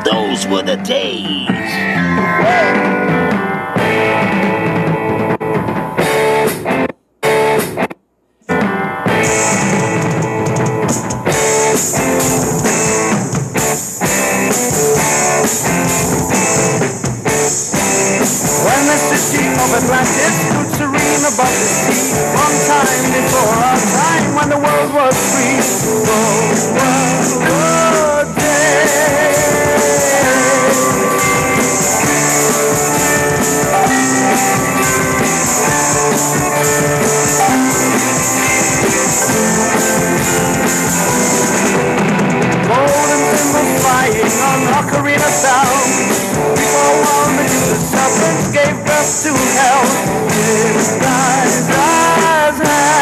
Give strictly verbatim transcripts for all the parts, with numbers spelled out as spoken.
Those were the days. When the city of Atlantis stood serene above the sea, long time before our time, when the world was free. Those were the days. Golden cymbals flying on ocarina sound. Before one the serpents gave birth to hell. Disguised as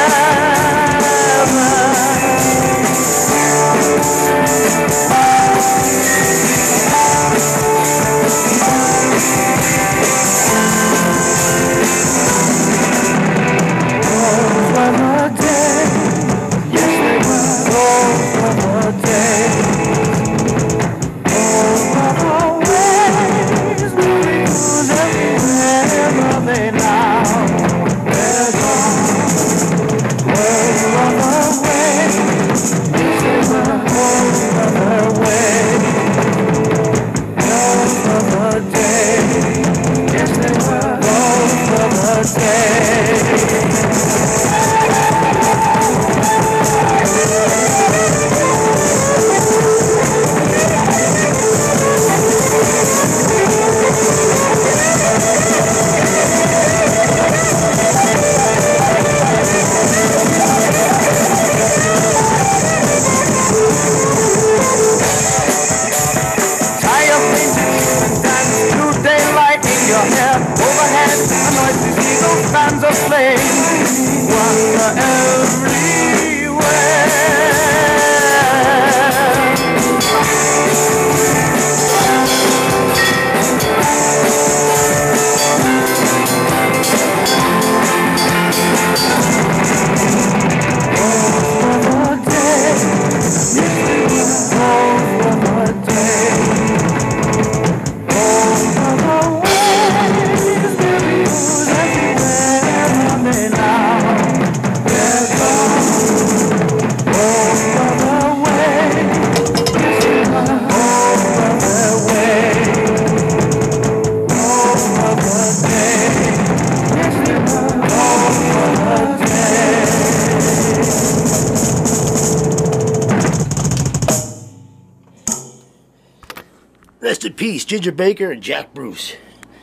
Those were the days. Yes, they were. Those were the days. Those were the ways we use everywhere they now. They're gone. Those were the ways. Yes, they were. Those were the ways. Those were the days. Yes, they were. Those were the days. Tie your fingers and dance through daylight in your hair. Overhead, a noisy eagle fans of flame. Wonder everywhere. Those were the days. Yes, they were. Those were the days. Those were the ways we use everywhere they now. They're gone. Those were the ways. Yes, they were. Those were the ways. Those were the days. Yes, they were. Those were the days. Rest in peace, Ginger Baker and Jack Bruce.